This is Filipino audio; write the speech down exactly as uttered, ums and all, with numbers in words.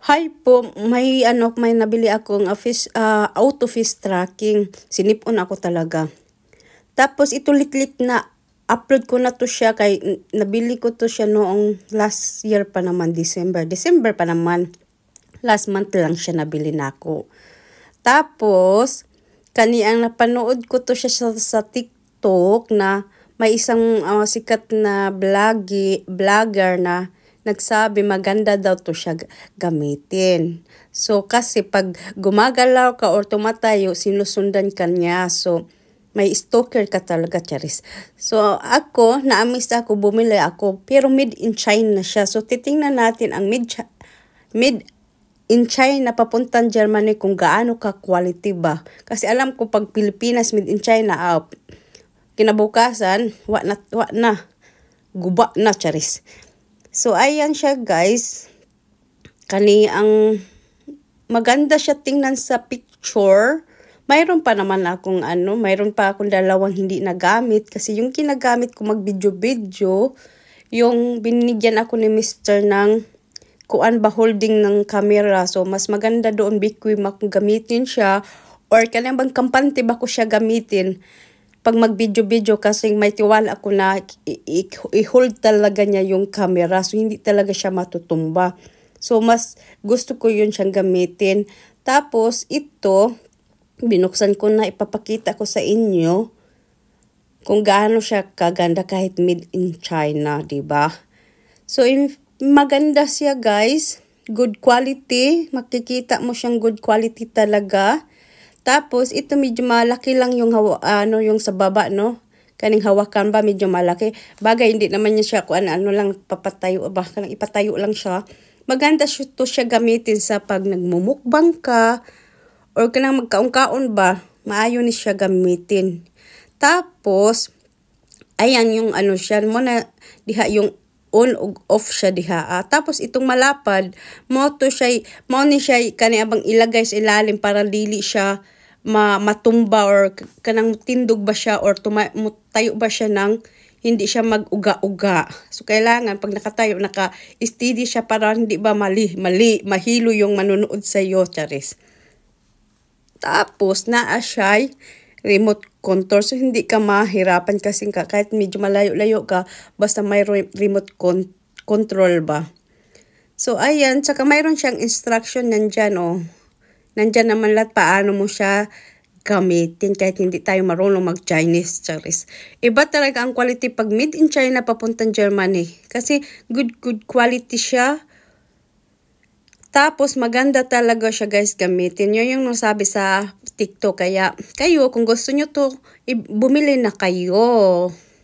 Hi po, may ano, may nabili akong office, ah, auto face tracking. Sinipon ako talaga. Tapos ito litlit na upload ko na to siya kay n- nabili ko to siya noong last year pa naman, December. December pa naman. Last month lang siya nabili na ako. Tapos kani ang napanood ko to siya sa, sa TikTok na may isang ah, sikat na vloggy, vlogger na nagsabi maganda daw to siya g- gamitin. So kasi pag gumagalaw ka or tumatayo, sinusundan ka niya. So may stalker ka talaga, Charis. So ako, naamis ako, bumili ako, pero made in China siya. So titingnan natin ang made, Chi- made in China papuntang Germany kung gaano ka quality ba. Kasi alam ko pag Pilipinas made in China, ah, kinabukasan, wa na, wa na, guba na, Charis. So, ayan siya guys. Kani ang maganda siya tingnan sa picture. Mayroon pa naman akong ano, mayroon pa akong dalawang hindi nagamit. Kasi yung kinagamit ko mag-video-video, yung binigyan ako ni mister ng kuan ba holding ng camera. So, mas maganda doon bikwim akong gamitin siya. Or kanang bang kampante ba ko siya gamitin pag mag-video-video kasi may tiwala ako na i-hold talaga niya yung camera. So, hindi talaga siya matutumba. So, mas gusto ko yun siyang gamitin. Tapos, ito, binuksan ko na ipapakita ko sa inyo kung gaano siya kaganda kahit made in China, diba? So, maganda siya guys. Good quality. Makikita mo siyang good quality talaga. Tapos, ito medyo malaki lang yung, hawa, ano, yung sa baba, no? Kaning hawakan ba, medyo malaki. Bagay, hindi naman niya siya, kung ano, ano lang, papatayo, ba, kanang ipatayo lang siya. Maganda siya to siya gamitin sa pag nagmumukbang ka, or kanang magkaon-kaon ba, maayo ni siya gamitin. Tapos, ayan yung ano siya, muna, diha yung on o off siya diha. Ah, tapos itong malapad, mo to siya, mo ni siya kani abang ilagay sa ilalim para dili siya ma matumba or kanang tindog ba siya or tuma, tayo ba siya ng hindi siya mag-uga-uga. So kailangan pag nakatayo naka-steady siya para hindi ba mali mali mahilo yung manunood sa iyo, Charis. Tapos naa siya remote control. So, hindi ka mahirapan kasi ka, kahit medyo malayo-layo ka, basta may re- remote con- control ba. So, ayan. Tsaka mayroon siyang instruction nandyan, oh. Nandyan naman lahat paano mo siya gamitin kahit hindi tayo marunong mag-Chinese, Charis. Iba talaga ang quality pag made in China papuntang Germany. Kasi good, good quality siya. Tapos, maganda talaga siya guys gamitin. Yun yung nasabi sa TikTok. Kaya, kayo, kung gusto nyo to, bumili na kayo.